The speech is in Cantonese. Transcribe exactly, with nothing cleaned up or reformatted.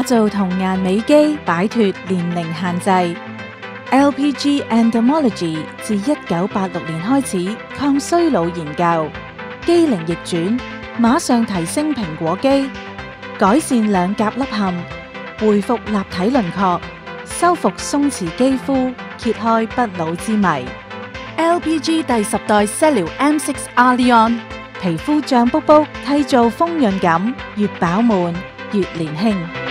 造童顏美肌，擺脫年齡限制。L P G Endomology 自一九八六年開始抗衰老研究，機齡逆轉，馬上提升蘋果肌，改善兩頰凹陷，恢復立體輪廓，修復鬆弛肌膚，揭開不老之謎。L P G 第十代 Cellule M 六 Arleon， 皮膚脹卜卜，締造豐潤感，越飽滿越年輕。